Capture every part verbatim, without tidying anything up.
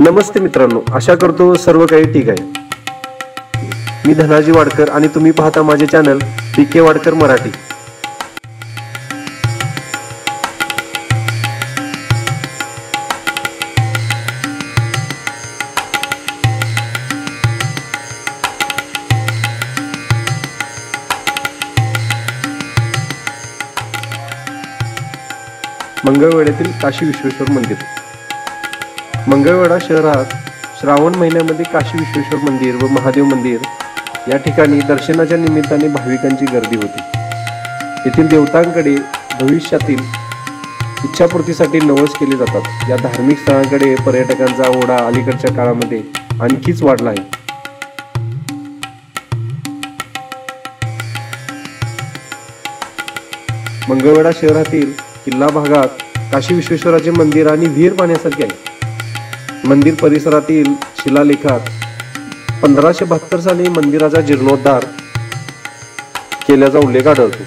नमस्ते मित्रांनो, आशा करतो सर्व काही ठीक आहे। मी धनाजी वाडकर आणि तुम्ही पाहता माझे channel P K Wadkar Marathi. मंगळवेढ्यातील काशी विश्वेश्वर मंदिर। मंगळवेढा शहरात श्रावण महिन्यामध्ये काशी विश्वेश्वर मंदिर व महादेव मंदिर या ठिकाणी दर्शनाच्या निमित्ताने भाविकांची गर्दी होती। येथील देवतांकडे भविष्यातील इच्छापूर्तीसाठी नवस केले जातात। या धार्मिक स्थळांकडे पर्यटकांचा ओढा अलीकडच्या काळामध्ये आणखीच वाढला आहे। मंगळवेढा शहरातील किल्ला भागात काशी विश्वेश्वराचे मंदिर आणि विहीर पाहण्यासारखे आहे। मंदिर परिसरातील शिलालेखात पंधराशे बहात्तर साली मंदिराचा जीर्णोद्धार केल्याचा उल्लेख आढळतो।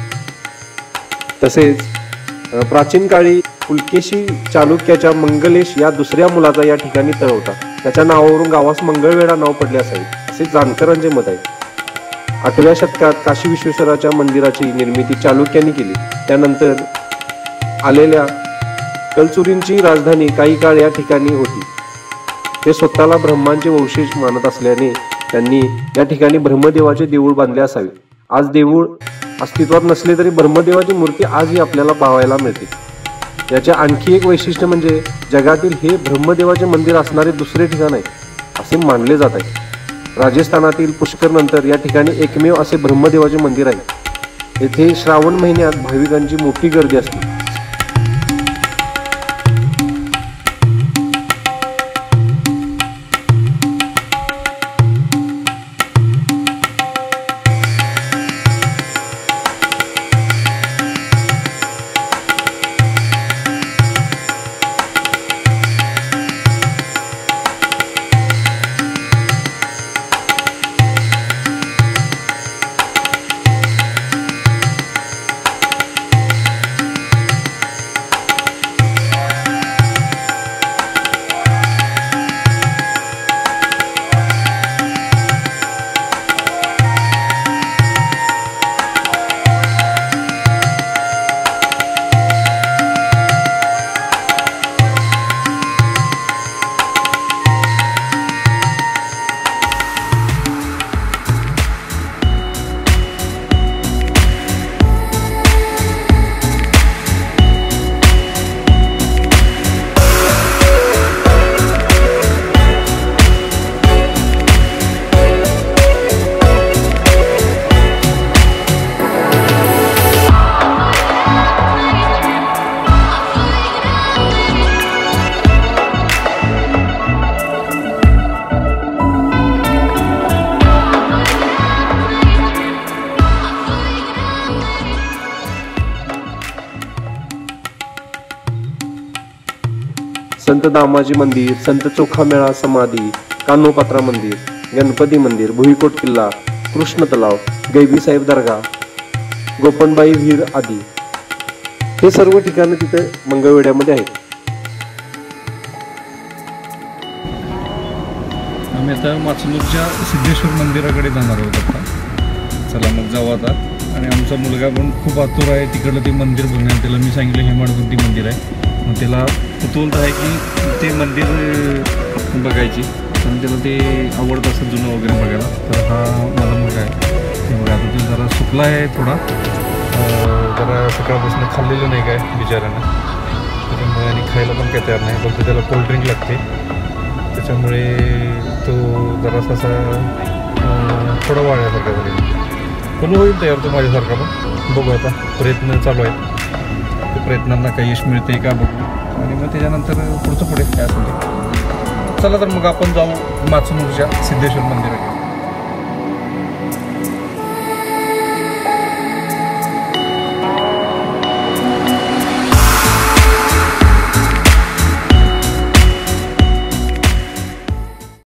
तसेच प्राचीन काळी पुलकेशी चालुक्याच्या मंगलेश या दुसऱ्या मुलाचा या ठिकाणी तळ होता। त्याच्या नावावरून गावास मंगळवेढा नाव पडले असावे असे जाणकारांचे मत आहे। आठव्या शतकात काशी विश्वेश्वराच्या मंदिराची निर्मिती चालुक्यांनी केली। त्यानंतर आलेल्या कलचुरींची राजधानी काही काळ या ठिकाणी होती। ते स्वतःला ब्रह्मांचे वंशज मानत असल्याने त्यांनी या ठिकाणी ब्रह्मदेवाचे देऊळ बांधले असावे। आज देऊळ अस्तित्वात नसले तरी ब्रह्मदेवाची मूर्ती आजही आपल्याला पाहायला मिळते। याचे आणखी एक वैशिष्ट्य म्हणजे जगातील हे ब्रह्मदेवाचे मंदिर असणारे दुसरे ठिकाण आहे असे मानले जात आहे। राजस्थानातील पुष्कर नंतर या ठिकाणी एकमेव असे ब्रह्मदेवाचे मंदिर आहे। येथे श्रावण महिन्यात भाविकांची मोठी गर्दी असते। संत दामाजी मंदिर, संत चोखामेळा समाधी, कान्होपात्रा मंदिर, गणपती मंदिर, भुईकोट किल्ला, कृष्ण तलाव, गैबी साहेब दर्गा, गोपनबाई विहीर आदी हे सर्व ठिकाणे तिथे मंगळवेढ्यामध्ये आहेत। आम्ही आता माचलूरच्या सिद्धेश्वर मंदिराकडे जाणार आहोत आता। चला मग जाऊ आता। आणि आमचा मुलगा पण खूप आतुर आहे तिकडलं ते मंदिर बघण्यात। त्याला मी सांगितलं हेमाडपंथी मंदिर आहे, मग त्याला कुतूहल आहे की ते मंदिर बघायची आणि त्याला ते आवडत असं जुनं वगैरे बघायला। तर हा माझा मुलगा आहे, ते बघा आता ते जरा सुकला आहे थोडा, जरा सकाळपासून खाल्लेलं नाही काय बिचाऱ्यानं, त्याच्यामुळे आणि खायला पण काही तयार नाही। फक्त त्याला कोल्ड्रिंक लागते, त्याच्यामुळे तो जरासा असा थोडा वाढण्यासारखा झाला। पण होईल तयार तो माझ्यासारखा, पण बघू आता प्रयत्न चालू आहेत। त्या प्रयत्नांना काही यश मिळते का बघू, आणि मग त्याच्यानंतर पुढचं पुढे काय असेल। चला तर मग आपण जाऊ माचलूरच्या सिद्धेश्वर मंदिराकडे।